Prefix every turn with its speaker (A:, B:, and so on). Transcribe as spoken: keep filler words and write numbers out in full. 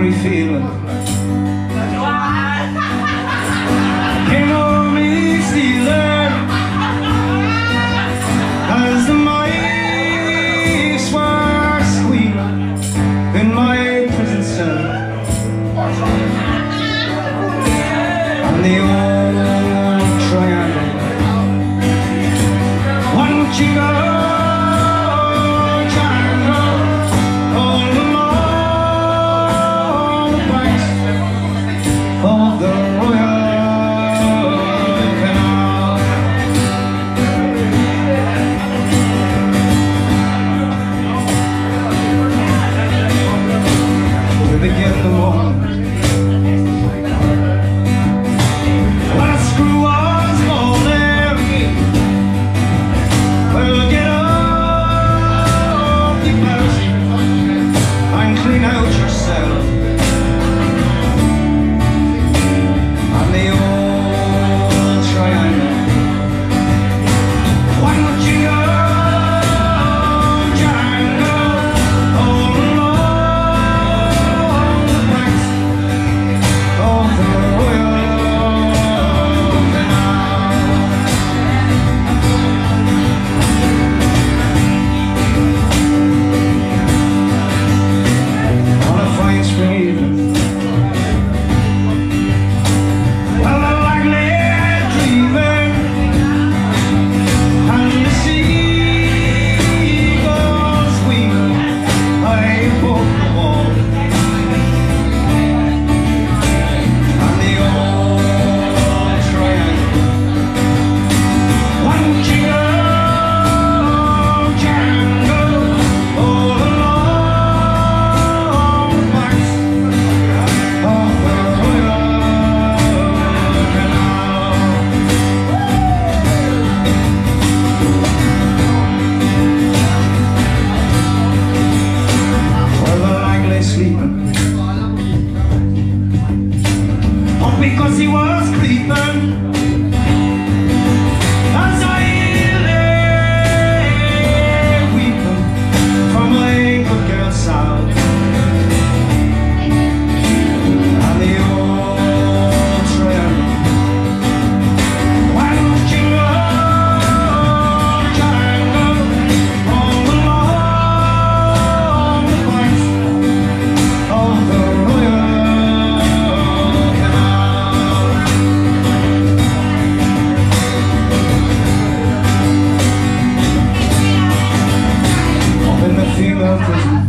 A: we feeling? Came over me stealing, as the mice were squealing in my prison cell. On the Auld Triangle, one chico begin the morning. When a screw was falling, well, get up, you mouse, and clean out yourself. On the Auld Triangle, why don't you go? Because he was creeping as I lay weeping for my good girl Sal. On the Auld Triangle, why don't you go jangle all along the banks of the royal. Prison